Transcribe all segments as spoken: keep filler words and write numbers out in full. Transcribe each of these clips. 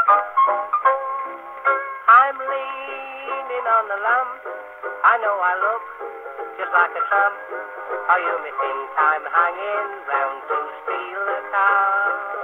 I'm leaning on the lamp. I know I look just like a tramp. Or you may think I'm hanging round to steal a car.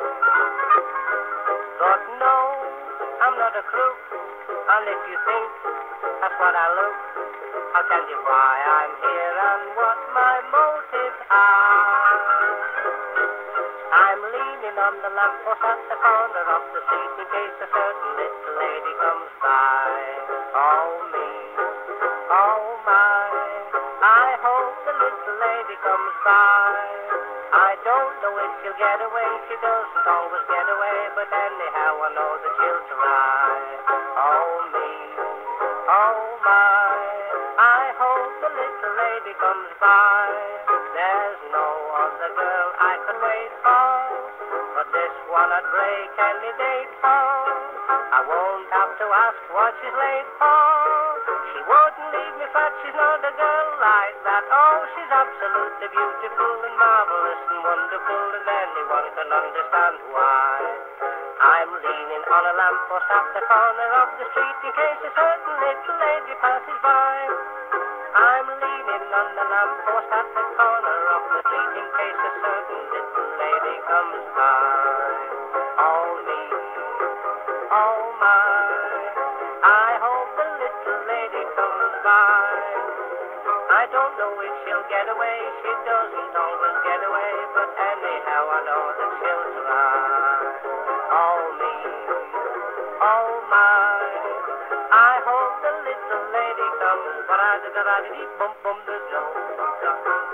But no, I'm not a crook. And if you think that's what I look, I'll tell you why I'm here and what my motives are. I'm leaning on the lamppost at the corner of the street in case a certain little lady comes by. Oh me, oh my, I hope the little lady comes by. I don't know if she'll get away, she doesn't always get away, but anyhow I know that she'll try. Oh me, oh my, I hope the little lady comes by. There's no other girl I could wait for, but this one I'd break any date for. I won't have to ask what she's late for. She wouldn't leave me flat, she's not a girl like that. Oh, she's absolutely beautiful and marvelous and wonderful, and anyone can understand why. I'm leaning on a lamppost at the corner of the street in case a certain little lady passes by. I'm leaning on the lamppost at the corner of the street in case a certain little lady comes by. Oh me, oh my, I hope the little lady comes by. I don't know if she'll get away, she doesn't always get away, but anyhow I know that she'll try. Oh me, oh my, I hope the little lady comes. Ba-da-da-da-da-dee, bum bum, there's no